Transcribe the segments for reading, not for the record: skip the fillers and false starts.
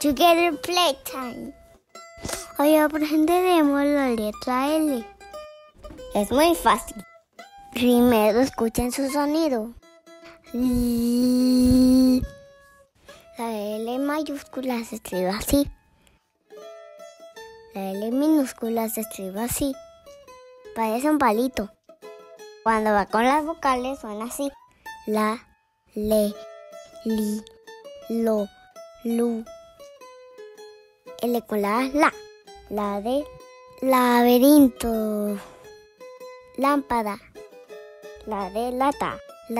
Together Playtime. Hoy aprenderemos la letra L. Es muy fácil. Primero escuchen su sonido. La L mayúscula se escribe así. La L minúscula se escribe así. Parece un palito. Cuando va con las vocales suena así. La, le, li, lo, lu. L con la. La de laberinto. Lámpara. La de lata.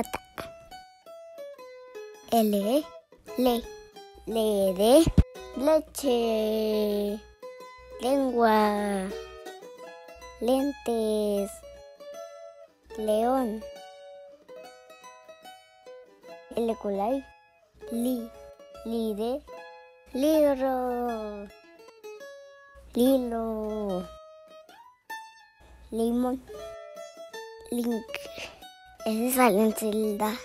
L, le de leche. Lengua. Lentes. León. L con la I. Li de libro. Lilo. Limón. Link. Ese sale en Zelda.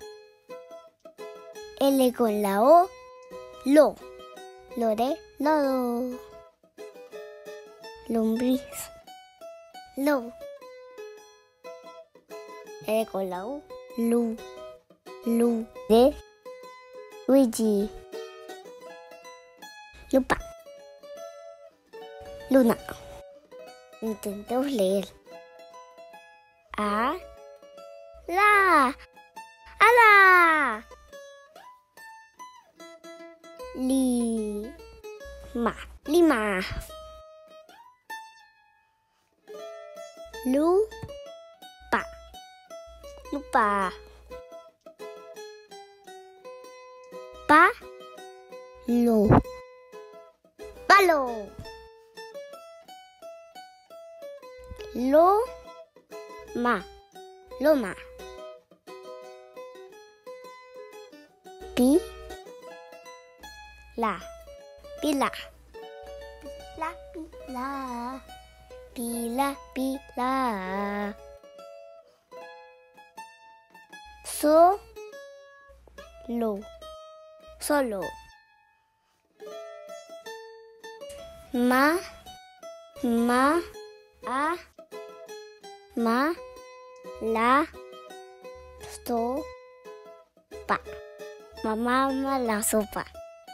L con la O. Lo. Lo de lodo. Lombriz. Lo. L con la U. Lu. Lu de Luigi. Lupa. Luna. Intentemos leer. A. La. Ala. Lima. Lima. Lupa. Lupa. Palo. Palo. Loma. Loma. Pila. Pila. Pila. Solo. La sopa. Mamá la sopa.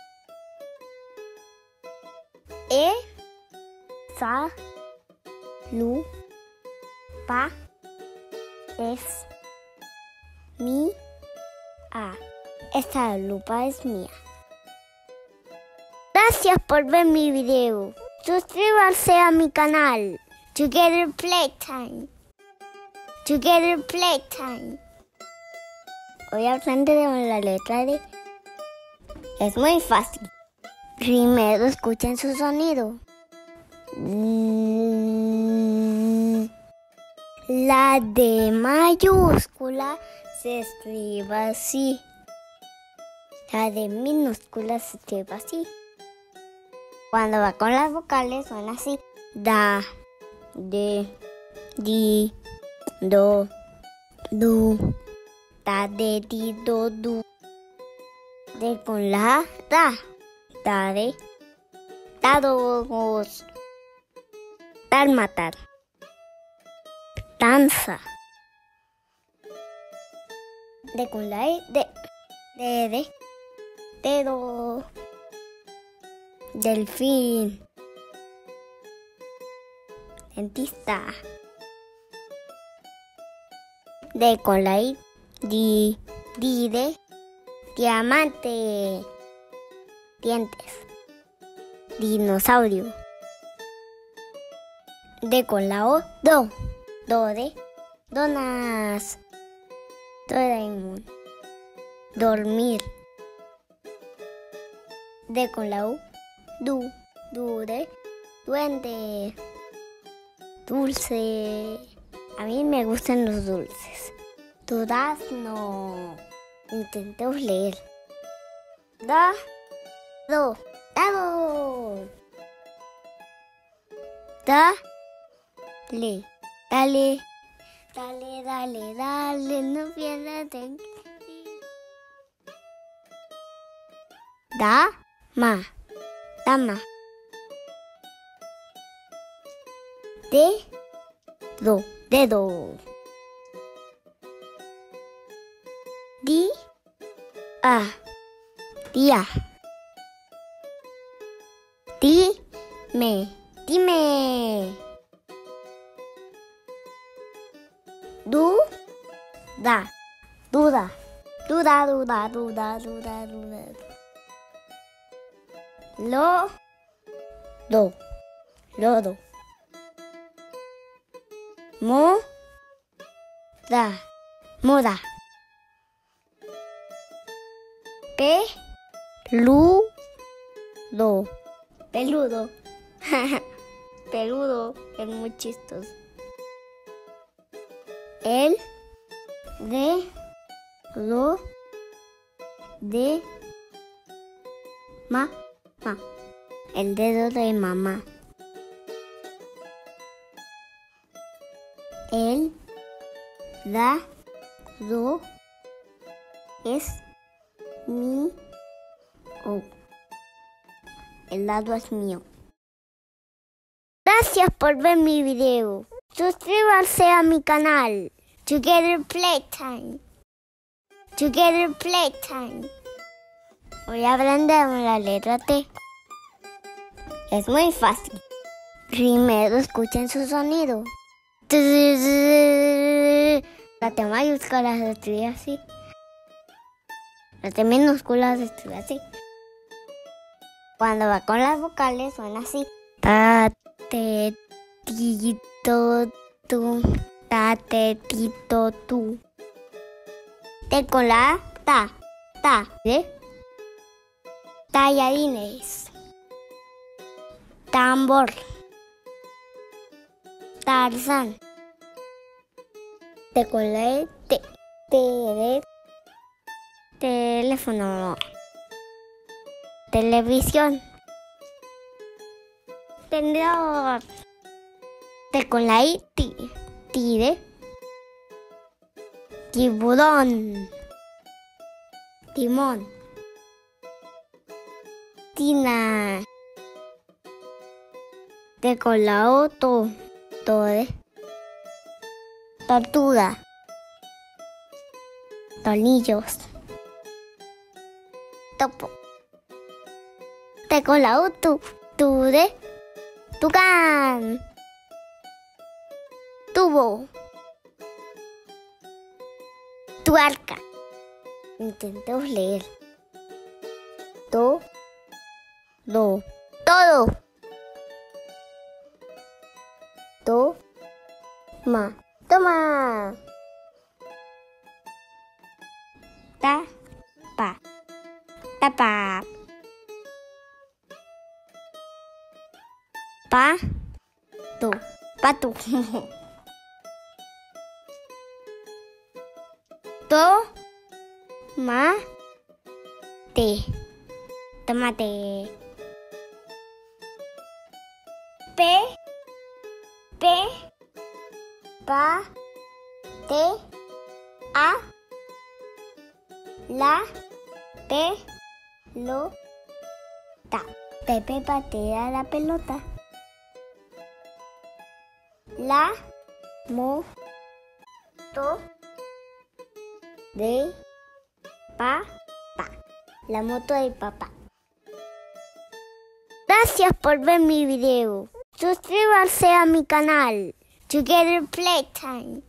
Lupa es mía. Esta lupa es mía. Gracias por ver mi video. Suscríbanse a mi canal. Together Playtime. Together Playtime. Hoy aprenderemos la letra D. Es muy fácil. Primero escuchen su sonido. La D mayúscula se escribe así. La D minúscula se escribe así. Cuando va con las vocales suena así. Da, de, di, do, du. Da, de, di, do, du. De con la da. Da de dados. Dálmata. Danza. De con la E. De dedo. Delfín. Dentista. De con la I. Di de diamante. Dientes. Dinosaurio. De con la O. Do de donas. Doraemon. Dormir. De con la U. Du de duende. Dulce. A mí me gustan los dulces. Durazno. Intentemos leer. Dado. Dale, no pierdas de ti. Dama. dama. Dedo. Día. Dime. Duda. Lodo. Moda. Peludo. Peludo es muy chistoso. El dedo de mamá. El dedo de mamá. El dado es mío. El dado es mío. Gracias por ver mi video. Suscríbanse a mi canal. Together Playtime. Hoy aprendemos la letra T. Es muy fácil. Primero escuchen su sonido. La T mayúscula se escribe así. La T minúscula se escribe así. Cuando va con las vocales suena así. Ta, te, tito, tu. Ta, te, tito, tu. T con la A, ta. Tallarines. Tambor. Tarzán. T con la E, de teléfono. Televisión. Tendedor. T con la I, de tiburón. Timón. Tina. T con la O, de tortuga. Tornillos. Topo. T con la U, de tucán. Tubo. Tuerca. Intentemos leer. Todo. Toma. Tapa. Pato. Tomate. La pelota. Pepe patea la pelota. La moto de papá. La moto de papá. Gracias por ver mi video. Suscríbanse a mi canal. Together Playtime.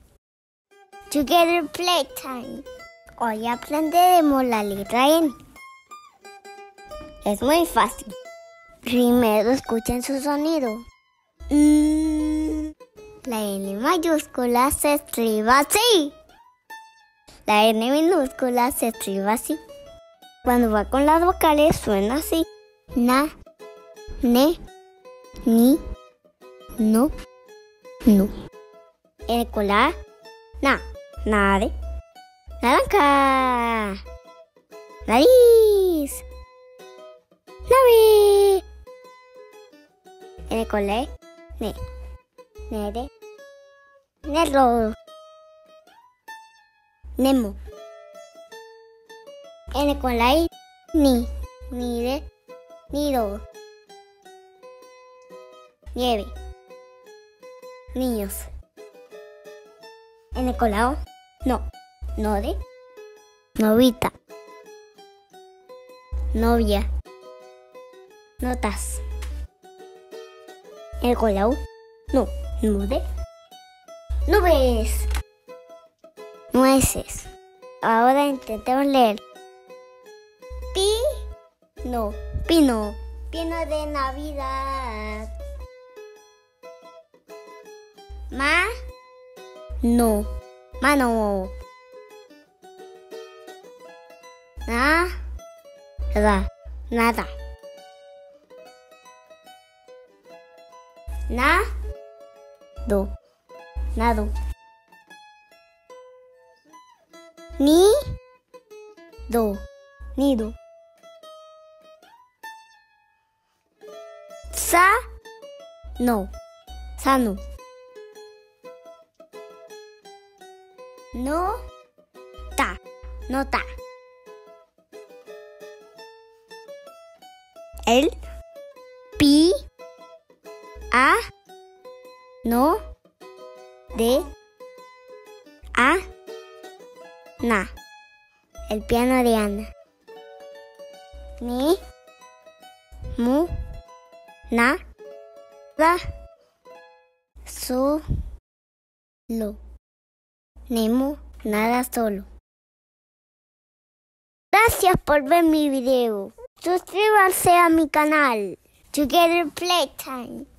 Hoy aprenderemos la letra N. Es muy fácil. Primero escuchen su sonido. La N mayúscula se escribe así. La N minúscula se escribe así. Cuando va con las vocales suena así. Na, ne, ni, no. Con la nade. Naranja. Nariz. Nave. Con la nere. Negro. Nemo. Con la I, ni de nido. Nieve. Niños. En el colado. No. Node. Novita. Novia. Notas. En el colado. No. Nude. Nubes. Nueces. Ahora intentemos leer. Pino. Pino. Pino de Navidad. No. Mano. Nada. Nada. Nado. Nado. Nido. Nido. No. Sano. Nota. Nota. El no de Ana. El piano de Ana. Ni mu na da solo. Nemo nada solo. Gracias por ver mi video. Suscríbanse a mi canal. Together Playtime.